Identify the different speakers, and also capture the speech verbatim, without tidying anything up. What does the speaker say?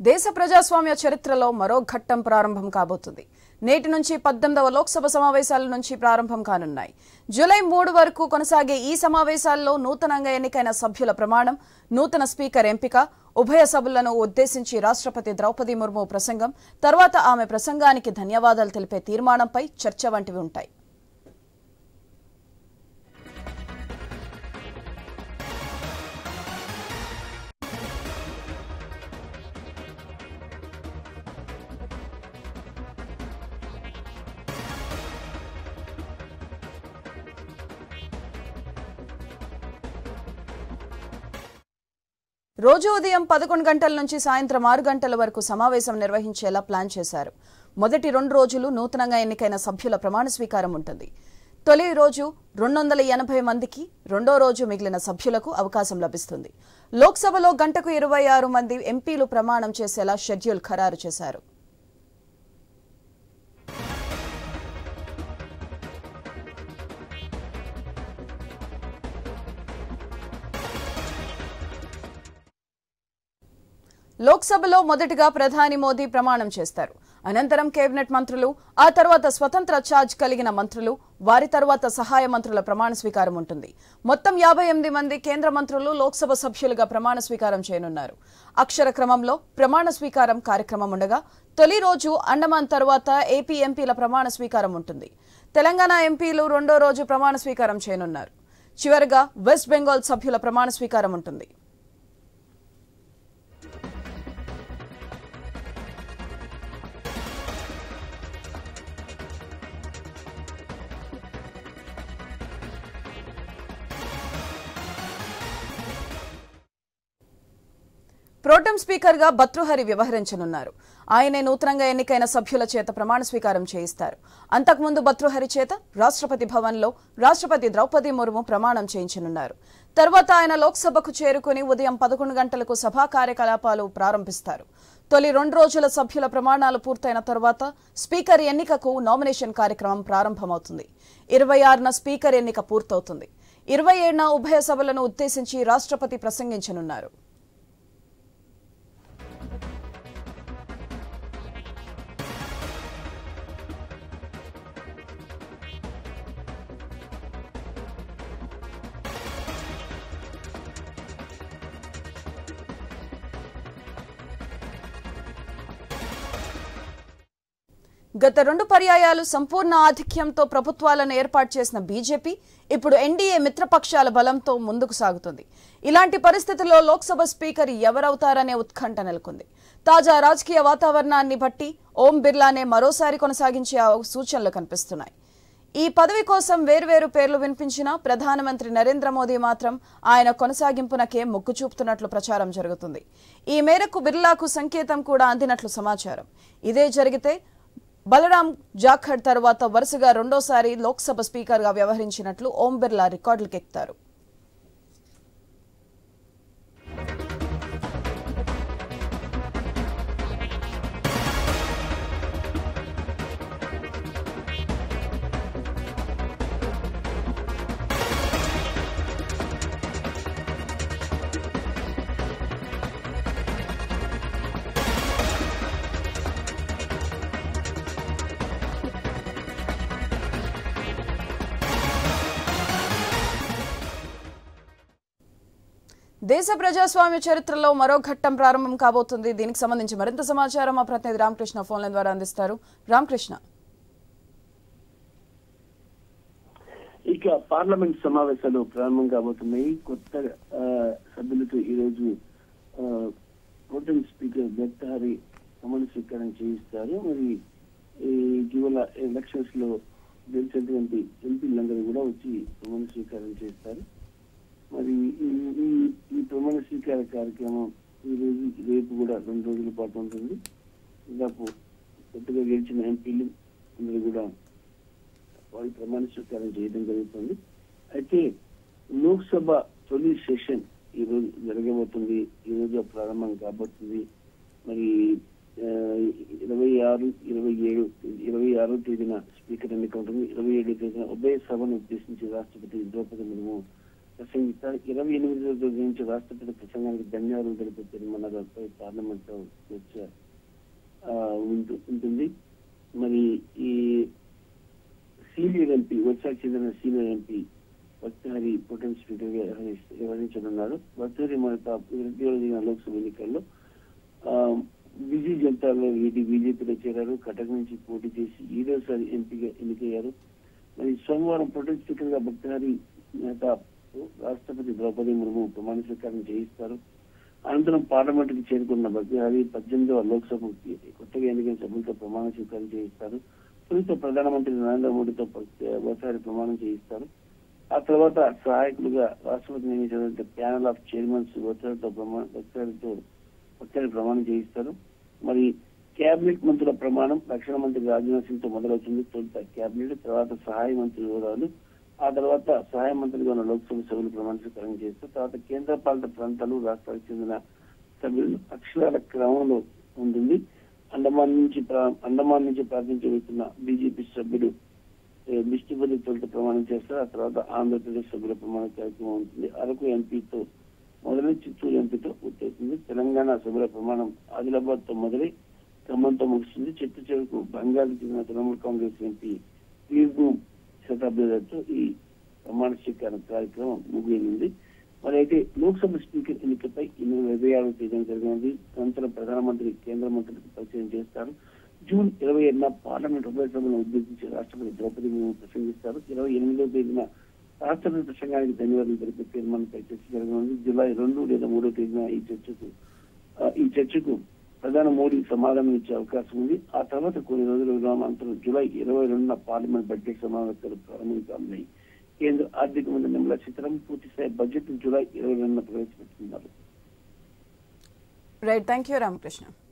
Speaker 1: దేశ ప్రజాస్వామ్య చరిత్రలో మరో ఘట్టం ప్రారంభం కాబోతుంది. నేటి నుంచి పద్దెనిమిదవ లోక్సభ సమావేశాల నుంచి ప్రారంభం కానున్నాయి. జూలై మూడు వరకు కొనసాగే ఈ సమావేశాల్లో నూతనంగా ఎన్నికైన సభ్యుల ప్రమాణం, నూతన స్పీకర్ ఎంపిక, ఉభయ సభలను ఉద్దేశించి రాష్ట్రపతి ద్రౌపది ముర్ము ప్రసంగం, తర్వాత ఆమె ప్రసంగానికి ధన్యవాదాలు తెలిపే తీర్మానంపై చర్చ వంటివి ఉంటాయి. రోజు ఉదయం పదకొండు గంటల నుంచి సాయంత్రం ఆరు గంటల వరకు సమావేశం నిర్వహించేలా ప్లాన్ చేశారు. మొదటి రెండు రోజులు నూతనంగా ఎన్నికైన సభ్యుల ప్రమాణ స్వీకారం ఉంటుంది. తొలి రోజు రెండు వందల ఎనభై మందికి, రెండో రోజు మిగిలిన సభ్యులకు అవకాశం లభిస్తుంది. లోక్సభలో గంటకు ఇరవై ఆరు మంది ఎంపీలు ప్రమాణం చేసేలా షెడ్యూల్ ఖరారు చేశారు. లోక్సభలో మొదటిగా ప్రధాని మోదీ ప్రమాణం చేస్తారు. అనంతరం కేబినెట్ మంత్రులు, ఆ తర్వాత స్వతంత్ర ఛార్జ్ కలిగిన మంత్రులు, వారి తర్వాత సహాయ మంత్రుల ప్రమాణ స్వీకారం ఉంటుంది. మొత్తం యాభై ఎనిమిది మంది కేంద్ర మంత్రులు లోక్సభ సభ్యులుగా ప్రమాణ స్వీకారం చేయనున్నారు. అక్షర క్రమంలో ప్రమాణ స్వీకారం కార్యక్రమం ఉండగా తొలి రోజు అండమాన్ తర్వాత ఏపీ ఎంపీల ప్రమాణ స్వీకారం ఉంటుంది. తెలంగాణ ఎంపీలు రెండో రోజు ప్రమాణ స్వీకారం చేయనున్నారు. చివరగా వెస్ట్ బెంగాల్ సభ్యుల ప్రమాణ స్వీకారం ఉంటుంది. ప్రోటెం స్పీకర్ గా భర్తృహరి వ్యవహరించనున్నారు. ఆయనే నూతనంగా ఎన్నికైన సభ్యుల చేత ప్రమాణ స్వీకారం చేయిస్తారు. అంతకుముందు భర్తృహరి చేత రాష్ట్రపతి భవన్లో రాష్ట్రపతి ద్రౌపది ముర్ము ప్రమాణం చేయించనున్నారు. తర్వాత ఆయన లోక్సభకు చేరుకుని ఉదయం పదకొండు గంటలకు సభా కార్యకలాపాలు ప్రారంభిస్తారు. తొలి రెండు రోజుల సభ్యుల ప్రమాణాలు పూర్తయిన తర్వాత స్పీకర్ ఎన్నికకు నామినేషన్ కార్యక్రమం ప్రారంభమవుతుంది. ఇరవై ఆరున స్పీకర్ ఎన్నిక పూర్తవుతుంది. ఇరవై ఏడున ఉభయ సభలను ఉద్దేశించి రాష్ట్రపతి ప్రసంగించనున్నారు. గత రెండు పర్యాయాలు సంపూర్ణ ఆధిక్యంతో ప్రభుత్వాలను ఏర్పాటు చేసిన బీజేపీ ఇప్పుడు ఎన్డీఏ మిత్రపక్షాల బలంతో ముందుకు సాగుతుంది. ఇలాంటి పరిస్థితుల్లో లోక్సభ స్పీకర్ ఎవరవుతారనే ఉత్కంఠ నెలకొంది. తాజా రాజకీయ వాతావరణాన్ని బట్టి ఓం బిర్లానే మరోసారి కొనసాగించే సూచనలు కనిపిస్తున్నాయి. ఈ పదవి కోసం వేర్వేరు పేర్లు వినిపించినా ప్రధానమంత్రి నరేంద్ర మోదీ మాత్రం ఆయన కొనసాగింపునకే మొగ్గు చూపుతున్నట్లు ప్రచారం జరుగుతుంది. ఈ మేరకు బిర్లాకు సంకేతం కూడా అందినట్లు సమాచారం. ఇదే జరిగితే బలరాం జాఖడ్ తర్వాత వరుసగా రెండోసారి లోక్సభ స్పీకర్గా వ్యవహరించినట్లు ఓం బిర్లా రికార్డులకెక్కుతారు. దేశ ప్రజాస్వామ్య చరిత్రలో మరో ఘట్టం ప్రారంభం కాబోతుంది. దీనికి సంబంధించి మరింత సమాచారం మా ప్రతినిధి రామకృష్ణ ఫోన్ లైన్ ద్వారా అందిస్తారు. రామకృష్ణ,
Speaker 2: ఇక పార్లమెంట్ సమావేశాలు ప్రారంభం కాబోతున్నాయి. కొత్త సభ్యులతో ఈ రోజు ప్రోటెం స్పీకర్ భర్తృహరి ప్రమాణ స్వీకారం చేయిస్తారు. మరి ఇటీవల ఎలక్షన్స్ లో గెలిచినటువంటి ఎంపీలందరూ కూడా వచ్చి ప్రమాణ స్వీకారం చేస్తారు. మరి ఈ ఈ ప్రమాణ స్వీకార కార్యక్రమం ఈ రోజు రేపు కూడా రెండు రోజుల పాటు ఉంటుంది. దాదాపు కొత్తగా గెలిచిన ఎంపీలు అందరూ కూడా వారి ప్రమాణ స్వీకారం చేయడం జరుగుతుంది. అయితే లోక్సభ తొలి సెషన్ ఈ రోజు జరగబోతుంది. ఈ రోజు ప్రారంభం కాబోతుంది. మరి ఇరవై ఆరు ఇరవై ఏడు ఇరవై ఆరో తేదీన స్పీకర్ ఎన్నిక ఉంటుంది. ఇరవై ఏడో తేదీన ఉభయ సభను ఉద్దేశించి రాష్ట్రపతి ద్రౌపది ముర్ము ప్రసంగిస్తారు. ఇరవై ఎనిమిది రోజుల నుంచి రాష్ట్రపతి ప్రసంగానికి ధన్యవాదాలు తెలిపే తీర్మానాలపై పార్లమెంట్ లో చర్చ ఉంటుంది. మరి ఈ సీనియర్ ఎంపీ ఒడిశాకు చెందిన senior MP Bhartruhari pro tem speaker గా వ్యవహరించనున్నారు. భర్తృహరి మొదట జరిగిన లోక్సభ ఎన్నికల్లో బిజీ జనతాలో వీటి బీజేపీలో చేరారు. కటక్ నుంచి పోటీ చేసి ఈరోసారి ఎంపీగా ఎన్నికయ్యారు. మరి సోమవారం ప్రొటెం స్పీకర్ గా భర్తృహరి నేత రాష్ట్రపతి ద్రౌపది ముర్ము ప్రమాణ స్వీకారం చేయిస్తారు. అనంతరం పార్లమెంట్ కి చేరుకున్న భర్తృహరి పద్దెనిమిదవ లోక్సభ కొత్తగా ఎన్నికైన సభ్యులతో ప్రమాణ స్వీకారం చేయిస్తారు. తొలుత ప్రధానమంత్రి నరేంద్ర మోడీతో భర్తృహరి ప్రమాణం చేయిస్తారు. ఆ తర్వాత సహాయకులుగా రాష్ట్రపతి నియమించిన ప్యానల్ ఆఫ్ చైర్మన్స్ భర్తృహరితో ప్రమాణ భర్తృహరితో భర్తృహరి ప్రమాణం చేయిస్తారు. మరి కేబినెట్ మంత్రుల ప్రమాణం రక్షణ మంత్రి రాజ్నాథ్ సింగ్ తో మొదలవుతుంది. తొలుత కేబినెట్, తర్వాత సహాయ మంత్రి హోదాలు, ఆ తర్వాత సహాయ మంత్రిగా ఉన్న లోక్సభ సభ్యులు ప్రమాణ స్వీకారం చేస్తారు. తర్వాత కేంద్ర పాలిత ప్రాంతాలు, రాష్ట్రాలకు చెందిన సభ్యులు అక్షరాల క్రమంలో ఉంటుంది. అండమాన్ నుంచి అండమాన్ నుంచి ప్రార్థించబడుతున్న బీజేపీ సభ్యుడు బిష్టిపల్లి తొలుత ప్రమాణం చేస్తారు. ఆ తర్వాత ఆంధ్రప్రదేశ్ సభ్యుల ప్రమాణ కార్యక్రమం ఉంటుంది. అరకు ఎంపీతో మొదలై చిత్తూరు ఎంపీతో పూర్తవుతుంది. తెలంగాణ సభ్యుల ప్రమాణం ఆదిలాబాద్ తో మొదలై ఖమ్మంతో ముగుస్తుంది. చిట్టు చివరకు బెంగాల్కి చెందిన తృణమూల్ కాంగ్రెస్ ఎంపీ వీర్ను శతాబ్దాలతో ఈ ప్రమాణ స్వీకారం కార్యక్రమం ముగియనుంది. మరి అయితే లోక్సభ స్పీకర్ ఎన్నికపై ఈ నెల ఇరవై ఆరవ తేదీన జరిగినది. అనంతరం ప్రధానమంత్రి కేంద్ర మంత్రులకు పరిచయం చేస్తారు. జూన్ ఇరవై ఏడున పార్లమెంట్ ఉభయ సభలను ఉద్దేశించి రాష్ట్రపతి ద్రౌపది ముర్ము ప్రసంగిస్తారు. ఇరవై ఎనిమిదవ తేదీన రాష్ట్రపతి ప్రసంగానికి ధన్యవాదాలు తెలిపే తీర్మానంపై చర్చ జరగనుంది. జూలై రెండు లేదా మూడో తేదీన ఈ చర్చకు ఈ చర్చకు ప్రధాని మోడీ సమాధానం ఇచ్చే అవకాశం ఉంది. ఆ తర్వాత కొన్ని రోజుల విరామాంతరం జూలై ఇరవై రెండున పార్లమెంట్ బడ్జెట్ సమావేశాలు ప్రారంభం కానున్నాయి. కేంద్ర ఆర్థిక మంత్రి నిర్మలా సీతారామన్ పూర్తిస్థాయి బడ్జెట్ జూలై ఇరవై రెండున ప్రవేశపెట్టుకున్నారు.
Speaker 1: Right, thank you Ramakrishna.